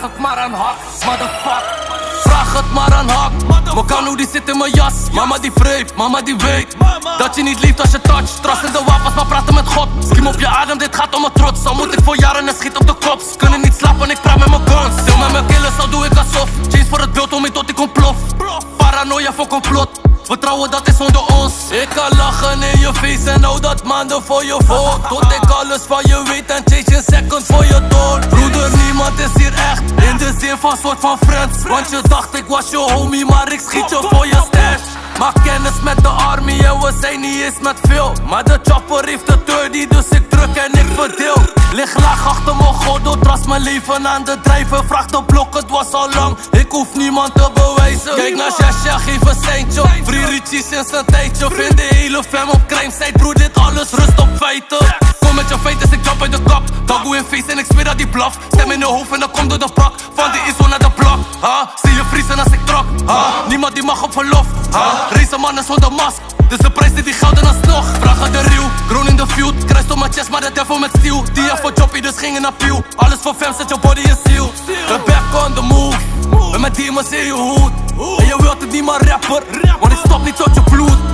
het maar aan Hak, motherfuck. Vraag het maar aan Hak. Mokano die zit in mijn jas. Mama die vreemd, mama die weet dat je niet lieft als je touch. Trust in de wapens, maar praten met God. Skiem op je adem, dit gaat om mijn trots. Al moet ik voor jaren en schiet op de kop. Ze kunnen niet slapen, ik praat met mijn guns. Stil met mijn killers, al doe ik alsof. Change voor het beeld om me tot ik ontplof. Paranoia voor complot. Vertrouwen dat is onder ons. Ik kan lachen in je face en hou dat maanden voor je vol. Tot ik alles van je weet en change in second voor je dood. Broeder, niemand is hier echt, in de zin van soort van friends. Want je dacht ik was je homie, maar ik schiet je voor je stash. Maak kennis met de army en we zijn niet eens met veel. Maar de chopper heeft de 30, dus ik druk en ik verdeel. Lig laag achter mijn gordel, trust mijn leven aan de drijven. Vraag de blok, het was al lang, ik hoef niemand te bewijzen. Kijk naar Shasha, geef een seintje. Free Richie sinds een tijdje. Vind de hele fam op crime site, broer, dit alles rust op feiten. Kom met je feiten, ik jump uit de kap. Dagoe in face en ik zweer dat die blaf. Stem in de hoofd en dan komt door de prak. Van die ISO naar de blok, zie je vriezen als ik trok, niemand die mag op verlof, race mannen zonder mask. Dus de prijs die gouden alsnog. Vragen de real, groen in de field. Kruist op mijn chest, maar de devil met steel. Die voor choppy, dus gingen naar Pew. Alles voor fam, zet je body in seal. The back on the move. En met demons in je hoed. En je wilt het niet maar rapper, want ik stop niet tot je bloed.